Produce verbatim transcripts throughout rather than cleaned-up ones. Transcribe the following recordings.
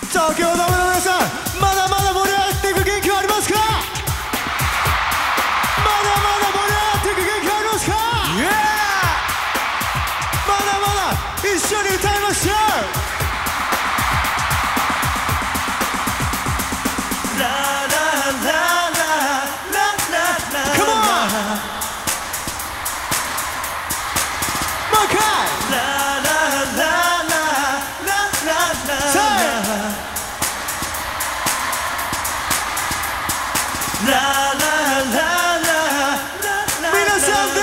東京ドームの皆さん、まだまだ盛り上がっていく元気はありますか？まだまだ盛り上がっていく元気はありますか？ Yeah! まだまだ一緒に歌いましょう。ラララララララ Come on! もう一回ラララララララララララ皆さんで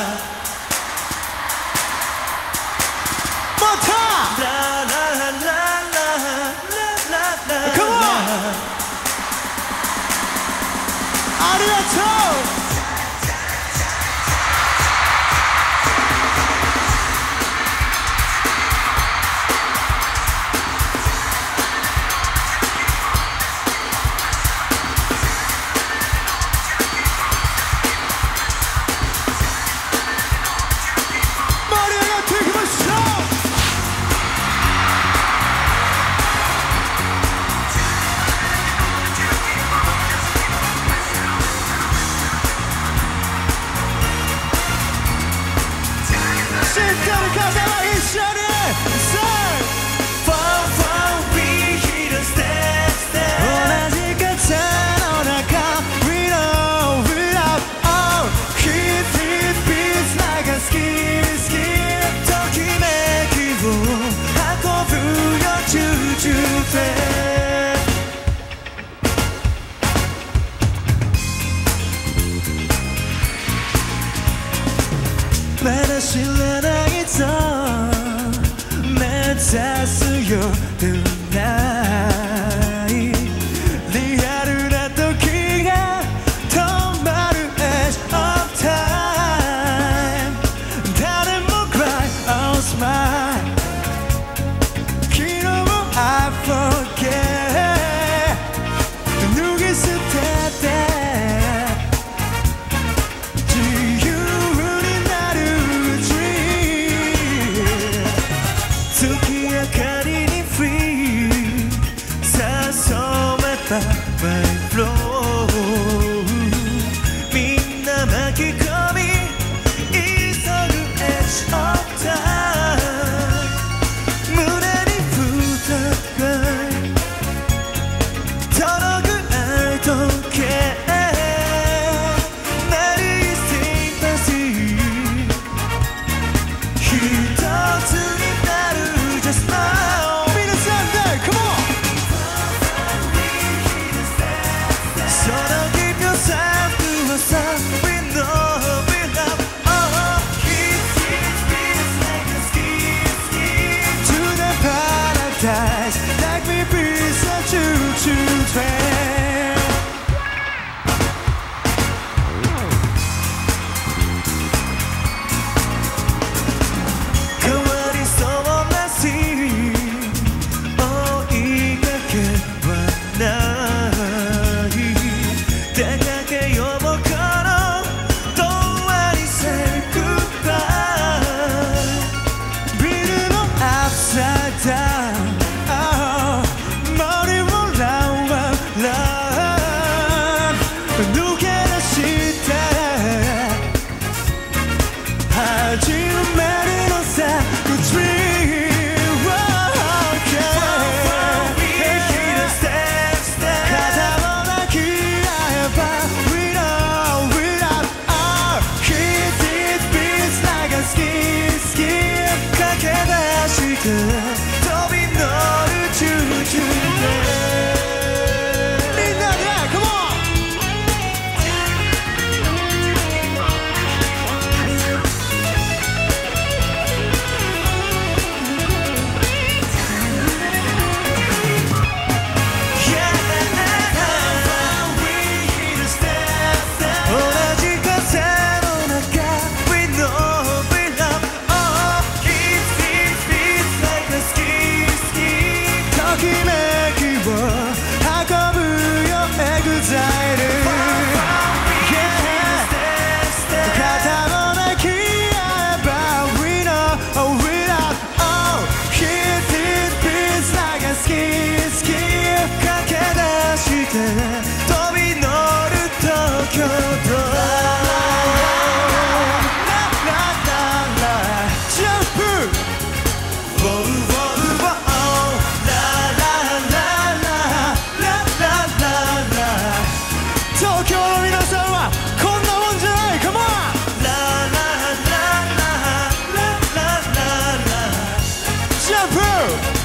またラララララ Come on! ありがとう。まだ知らないぞ目指すよ Tonight リアルな時が止まる Edge of Time 誰も Cry or Smile 昨日も I forget 脱ぎ捨ててみんな巻き込み急ぐ Edge of Time 胸に二回届く愛とcare なりsympathy 一つになる Just now 皆さんで Come on So don't keep yourself to yourself. We know we love all. Kiss, kiss, kiss like a ski, ski to the paradise. Like me, be such a choo-choo train. 変わりそうなシーン追いかけはない。出かけよう僕の童話に Say goodbye ビルの Upside down森を Run Run Run 抜け出して始めるのさ Good dream飛び乗るチューチューみんなで Come on! 同じ風の中 We know we love all Kiss, kiss, kiss like a プ